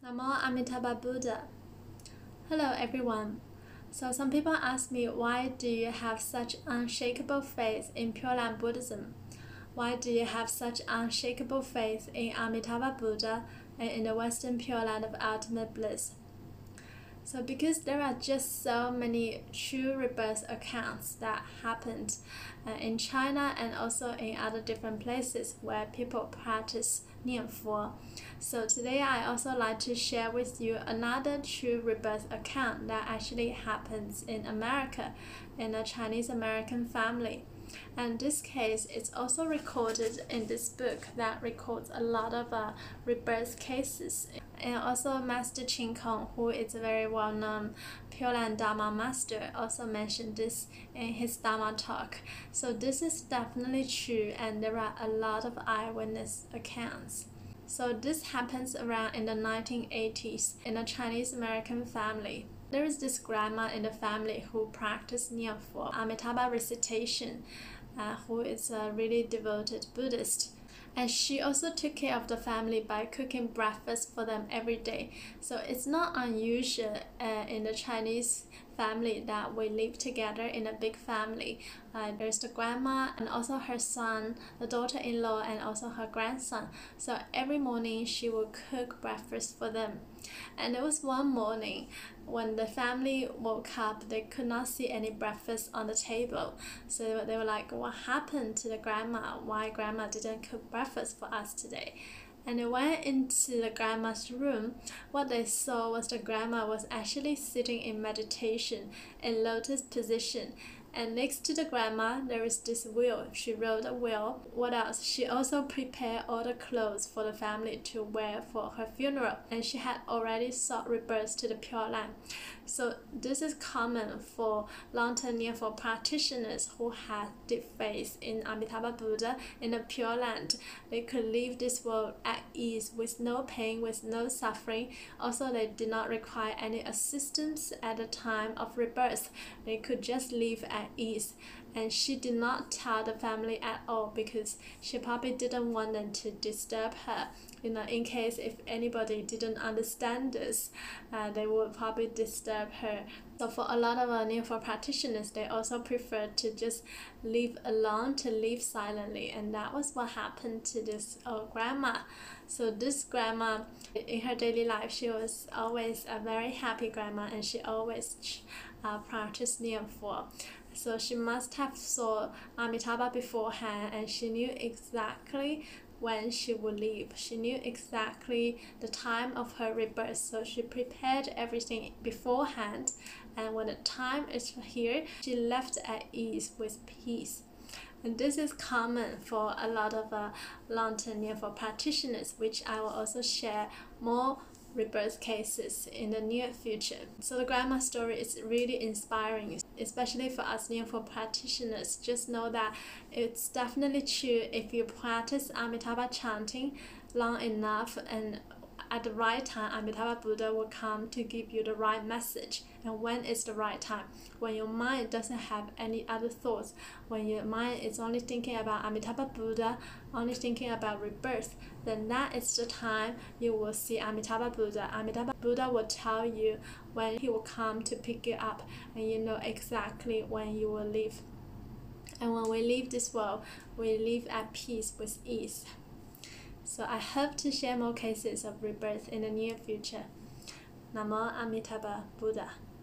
Namo Amitabha Buddha. Hello everyone. So some people ask me, why do you have such unshakable faith in Pure Land Buddhism? Why do you have such unshakable faith in Amitabha Buddha and in the Western Pure Land of ultimate bliss? So because there are just so many true rebirth accounts that happened in China and also in other different places where people practice Nianfo. So today I also like to share with you another true rebirth account that actually happens in America, in a Chinese American family. And this case is also recorded in this book that records a lot of rebirth cases. And also Master Ching Kong, who is a very well-known Pure Land Dharma master, also mentioned this in his Dharma talk. So this is definitely true, and there are a lot of eyewitness accounts. So this happens around in the 1980s in a Chinese American family. There is this grandma in the family who practiced Nianfo, Amitabha recitation, who is a really devoted Buddhist. And she also took care of the family by cooking breakfast for them every day. So it's not unusual in the Chinese family that we live together in a big family. There's the grandma and also her son, the daughter-in-law, and also her grandson. So every morning she will cook breakfast for them. And there was one morning when the family woke up, they could not see any breakfast on the table. So they were like, what happened to the grandma? Why grandma didn't cook breakfast for us today? And they went into the grandma's room. What they saw was the grandma was actually sitting in meditation in lotus position. And next to the grandma, there is this wheel. She wrote a wheel. What else? She also prepared all the clothes for the family to wear for her funeral. And she had already sought rebirth to the Pure Land. So this is common for long-term Nianfo practitioners who had deep faith in Amitabha Buddha in the Pure Land. They could leave this world at ease with no pain, with no suffering. Also, they did not require any assistance at the time of rebirth. They could just live at ease. And she did not tell the family at all because she probably didn't want them to disturb her. In case if anybody didn't understand this, they would probably disturb her. So for a lot of Nianfo practitioners, they also prefer to just live alone, to live silently, and that was what happened to this grandma. So this grandma, in her daily life, she was always a very happy grandma, and she always practiced Nianfo. So she must have saw Amitabha beforehand, and she knew exactly when she would leave. She knew exactly the time of her rebirth, so she prepared everything beforehand, and when the time is here, she left at ease with peace. And this is common for a lot of long-term Nianfo practitioners, which I will also share more rebirth cases in the near future. So the grandma story is really inspiring, especially for us Nianfo practitioners. Just know that it's definitely true if you practice Amitabha chanting long enough, and at the right time, Amitabha Buddha will come to give you the right message. And when is the right time? When your mind doesn't have any other thoughts, when your mind is only thinking about Amitabha Buddha, only thinking about rebirth, then that is the time you will see Amitabha Buddha. Amitabha Buddha will tell you when he will come to pick you up, and you know exactly when you will leave. And when we leave this world, we live at peace with ease. So I hope to share more cases of rebirth in the near future. Namo Amituofo Buddha.